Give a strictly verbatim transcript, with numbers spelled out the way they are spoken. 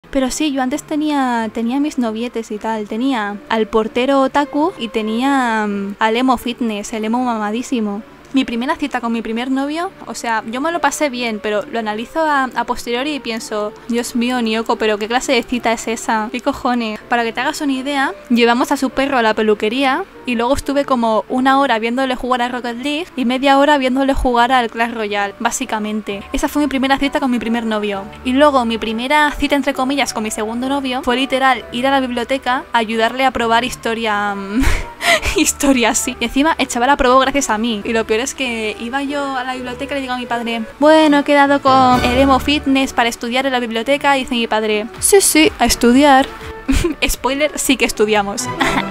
Pero sí, yo antes tenía, tenía mis novietes y tal. Tenía al portero otaku y tenía um, al emo fitness, el emo mamadísimo. Mi primera cita con mi primer novio, o sea, yo me lo pasé bien, pero lo analizo a, a posteriori y pienso, Dios mío, Nyoko, pero ¿qué clase de cita es esa? ¿Qué cojones? Para que te hagas una idea, llevamos a su perro a la peluquería y luego estuve como una hora viéndole jugar a Rocket League y media hora viéndole jugar al Clash Royale, básicamente. Esa fue mi primera cita con mi primer novio. Y luego mi primera cita, entre comillas, con mi segundo novio fue literal ir a la biblioteca a ayudarle a probar historia... historia, sí. Y encima el chaval aprobó gracias a mí. Y lo peor es que iba yo a la biblioteca y le digo a mi padre, bueno, he quedado con el emo fitness para estudiar en la biblioteca. Y dice mi padre, sí, sí, a estudiar. Spoiler, sí que estudiamos.